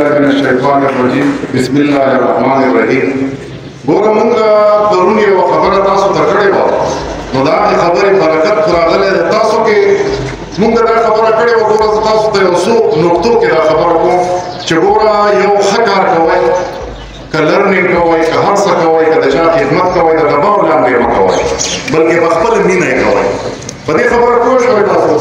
بالله من الشيطان الرجيم بسم الله الرحمن الرحيم ګوره مونږ پرون یوه خبره تاسو ته کړې وه نو د هغې خبرې برکت راغلی دی تاسو کې مونږ دا خبره کړې وه ګوره زه تاسو ته یو څو نقطو کې دا خبره کوم چې ګوره یو ښه کار کوئ که لرنینګ کوئ که هر څه کوئ که د چا خدمت کوئ د ډبرو لاندې مه کوئ بلکې په خپله مینه یې کوئ په دې خبره پوه شوئ تاسو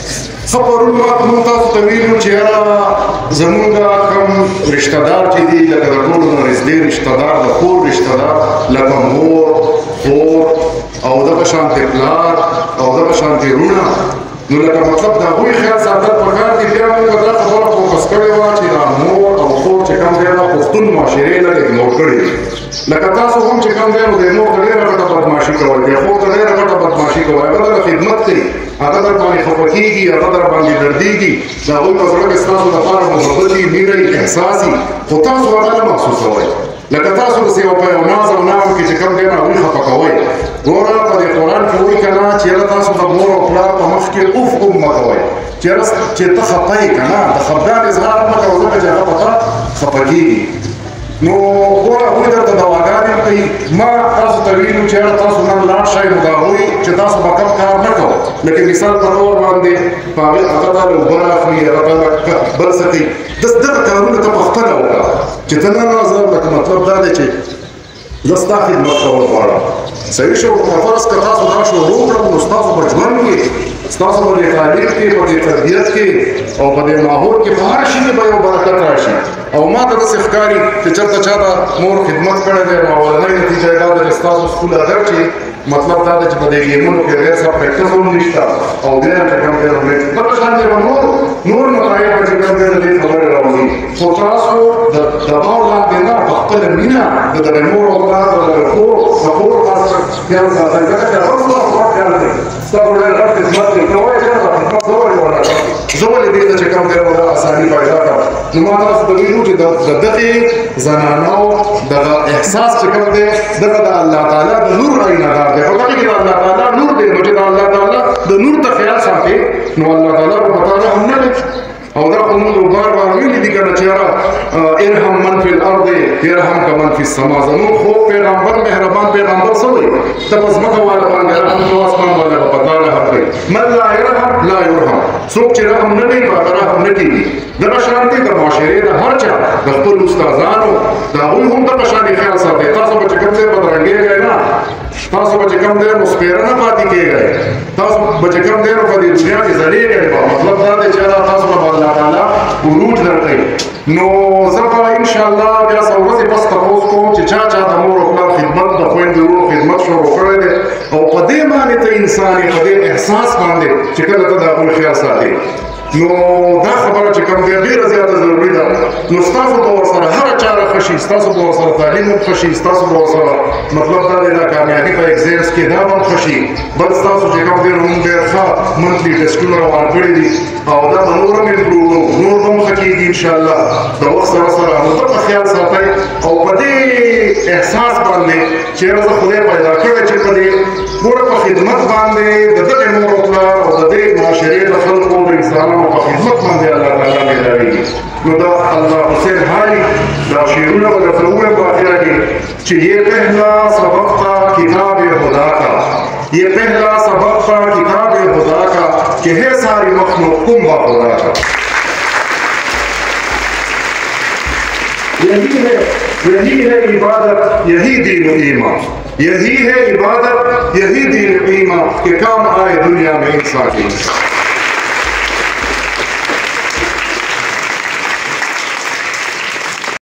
ښه پرون مونږ تاسو ته ویلو چې یاره زمونږ کوم رشته دار چې دي لکه د ټولو نه نږدې رشته دار د کور رشته دار لکه مور خور او دغه شانتې پلار او دغه شانتې وروڼه نو لکه مطلب د هغوی خیال ساتل پکار دي بیا مونږ دا خبره فوکس کړې وه چې دا مور او خور چې کوم دی دا پښتون معاشرې لږ اګنور کړې دي لکه تاسو هم چې کوم دی نو د مور ته ډېره غټه بدماشي کوئ د خور ته ډېره غټه بدماشي کوئ هغه دغه خدمت کوي هغه در باندې خفه کېږي هغه در باندې دردېږي د هغوی په زړه کې ستاسو لپاره محبت وي مینه وي احساس وي خو تاسو هغه نه محسوسوئ لکه تاسو داسې یو په یو ناز او نام کې چې کوم دی نو هغوی خفه کوئ ګوره په دې قرآن کې وایي که نه چې یاره تاسو د مور او پلار په مخ کې اوف هم مه کوئ چې یاره چې ته خفه یې که نه د خفګان اظهار مه کوه ځکه چې هغه په تا خفه کېږي نو ګوره هغوی درته دواګانې کوي ما تاسو ته ویلو چې یاره تاسو نن لاړ شئ نو د هغوی چې تاسو به کم کار نه کوئ لکه مثال په طور باندې په هغې هغه ته اوبه راخلي هغه ته بل څه کوي دغه کارونه ته پخپله وکړه چې ته نه زه لکه مطلب دا دی چې زه ستا خدمت کول غواړم صحیح شو فرض که تاسو دا شروع کړم نو ستاسو په ژوند کې ستاسو په دې تعلیم کې په دې تربیت کې او په دې ماحول کې په هر شي کې به یو برکت راشي او ما ته داسې ښکاري چې چېرته چا د مور خدمت کړی دی نو اولنۍ نتیجه یې دا ده چې ستاسو سکول اگر چې مطلب دا ده چې په دې ګیمونو کې ډېر څه پریکټس هم نشته او بیا چې کوم دی دغه شان دی به نور مطالب چې کوم دی د دې خبرې راوځي خو تاسو د دباو لاندې نه په خپله مینه د دغه مور او پلار د دغه کور د کور خاص خیال ساتئ ځکه چې هغه څومره خوا خیال دی ستاسو ډېر غټ خدمت کوي ته وایې چې خدمت زه ولې ونه کړم زه ولې دې ته چې کوم دی نو دا اساني پیدا کړم نو ما تاسو ته ویلو چې د دغې زنانو دغه احساس چې کوم دی دغه د الله تعالی د نور عینهدار دی په دغې کې د الله تعالی نور دی نو چې د الله تعالی د نور ته خیال ساتې نو الله تعالی به په تعالی هم نه دی او دا خو موږ بار بار ویلي دي که نه چې یاره ارحم من فی الارض یرحمک من فی السما زموږ خو پیغمبر مهربان پیغمبر څه وایي ته په ځمکه والا باندې رحم کوه اسمان والا به په تا رحم کوي من لا یرحم لا یرحم څوک چې رحم نه کوي په هغه رحم نه کېږي دغه شان دی د معاشرې د هر چا د خپل استادانو د هغوی هم دغه شانې خیال ساتئ تاسو به چې کوم ځای بدرنګېږئ نه تاسو به چې کوم دی نو سپېره نه پاتې کېږئ تاسو به چې کوم دی نو په دې دنیا کې ځلېږئ به مطلب دا دی چې تاسو به الله تعالی عروج درکوي نو زه به انشاءالله بیا څه ورځې پس تپوس کوم چې چا چا د مور او پلار خدمت د خویندو وروڼو خدمت شروع کړی دی او په دې باندې ته انسان یې په دې احساس باندې چې کله ته د هغوی خیال ساتې نو دا خبره چې کوم دی ډېره زیاته ضروري ده نو ستاسو به ورسره هره چاره ښه شي ستاسو به ورسره تعلیم هم ښه شي ستاسو به ورسره مطلب دا دی دا کامیابي په ایګزامز کې دا به هم ښه شي بل ستاسو چې کوم دی نو موږ ډېر ښه منتلي ټسټونه روان کړي دي او دا به نور هم امپروو نور به هم ښه کېږي انشاءالله د وخت سره سره نو دغه خیال ساتئ او په دې احساس باندې چې یاره زه خدای پیدا کړی چې په دې ګوره په خدمت باندې د دغې مور او پلار او د دې معاشرې د خلکو د انسانانو په خدمت باندې الله تعالی مهربانېږي نو دا اللہ حسین بھائی دا شیرونه به درته ووایم په اخره کې چې یہ پہلا سبق تھا کتاب خدا کا یہ پہلا سبق تھا کتاب خدا کا کہ ہے ساری مخلوق کم با خدا کا یہی ہے عبادت یہی دین و ایمان یہی ہے عبادت یہی دین و ایمان کہ کام آئے دنیا میں انسان کی